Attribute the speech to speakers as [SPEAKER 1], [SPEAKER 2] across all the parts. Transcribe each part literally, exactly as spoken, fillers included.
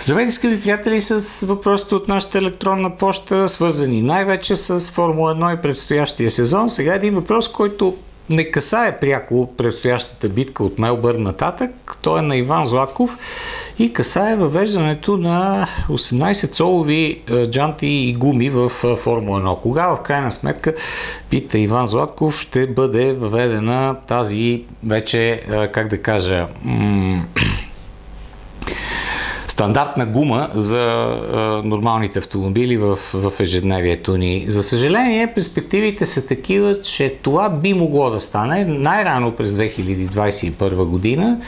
[SPEAKER 1] Здравейте, скъпи приятели, с въпросите от нашата електронна поща, свързани най-вече с Формула едно и предстоящия сезон. Сега един въпрос, който не касае пряко предстоящата битка от Мелбърн нататък. Той е на Иван Златков и касае въвеждането на осемнайсет цолови джанти и гуми в Формула едно. Кога в крайна сметка, пита Иван Златков, ще бъде въведена тази вече, как да кажа, м- стандартна гума за а, нормалните автомобили в, в ежедневието ни. За съжаление, перспективите са такива, че това би могло да стане най-рано през две хиляди двадесет и първа година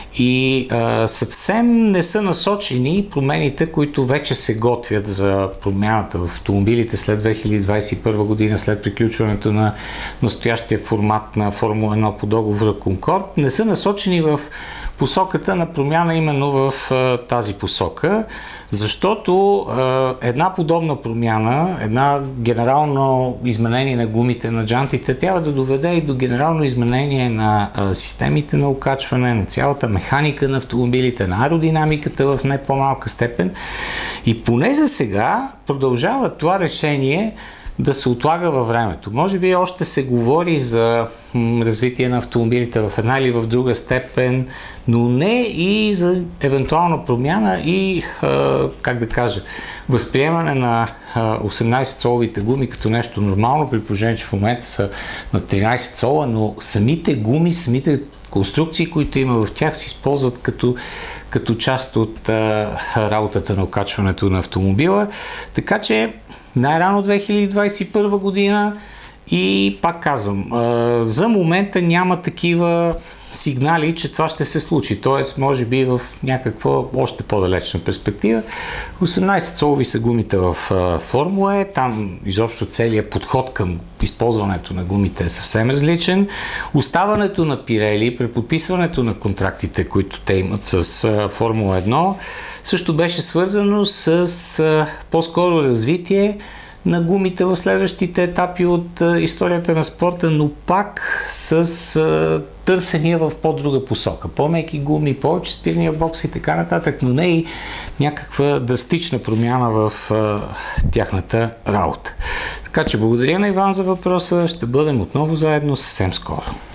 [SPEAKER 1] и а, съвсем не са насочени промените, които вече се готвят за промяната в автомобилите след две хиляди двадесет и първа година, след приключването на настоящия формат на Формула едно по договора Конкорд. Не са насочени в посоката на промяна именно в а, тази посока, защото а, една подобна промяна, една генерално изменение на гумите, на джантите, трябва да доведе и до генерално изменение на а, системите на окачване, на цялата механика на автомобилите, на аеродинамиката в не по-малка степен. И поне за сега продължава това решение да се отлага във времето. Може би още се говори за м, развитие на автомобилите в една или в друга степен, но не и за евентуална промяна и, а, как да кажа, възприемане на осемнайсет цоловите гуми като нещо нормално, при положение, че в момента са на тринайсет цола, но самите гуми, самите конструкции, които има в тях, се използват като като част от а, работата на окачването на автомобила. Така че най-рано две хиляди двадесет и първа година и пак казвам, а, за момента няма такива сигнали, че това ще се случи. Тоест, може би в някаква още по-далечна перспектива. осемнайсет цолови са гумите в а, Формула Е. Там изобщо целият подход към използването на гумите е съвсем различен. Оставането на Пирели, преподписването на контрактите, които те имат с а, Формула едно, също беше свързано с а, по-скоро развитие на гумите в следващите етапи от а, историята на спорта, но пак с а, търсения в по-друга посока. По-меки гуми, повече спирния бокс и така нататък, но не и някаква драстична промяна в а, тяхната работа. Така че благодаря на Иван за въпроса. Ще бъдем отново заедно съвсем скоро.